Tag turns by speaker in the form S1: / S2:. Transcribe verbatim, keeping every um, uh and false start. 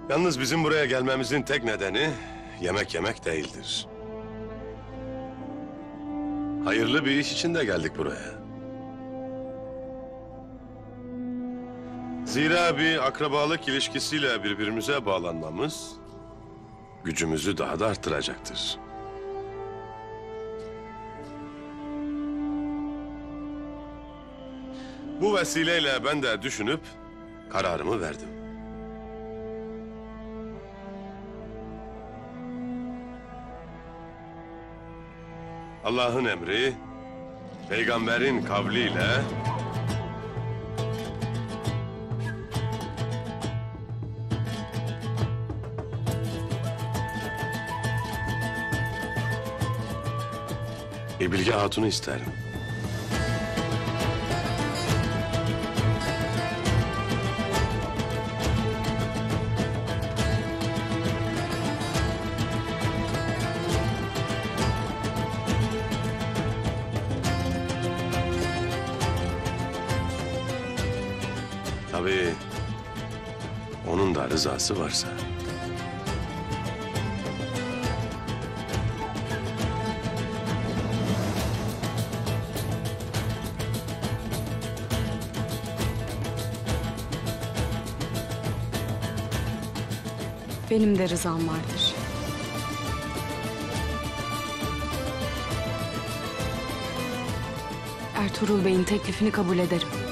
S1: Yalnız bizim buraya gelmemizin tek nedeni yemek yemek değildir. Hayırlı bir iş için de geldik buraya. Zira bir akrabalık ilişkisiyle birbirimize bağlanmamız gücümüzü daha da arttıracaktır. Bu vesileyle ben de düşünüp kararımı verdim. Allah'ın emri, peygamberin kavliyle bir Bilge Hatun'u isterim. Tabii onun da rızası varsa.
S2: Benim de rızam vardır. Ertuğrul Bey'in teklifini kabul ederim.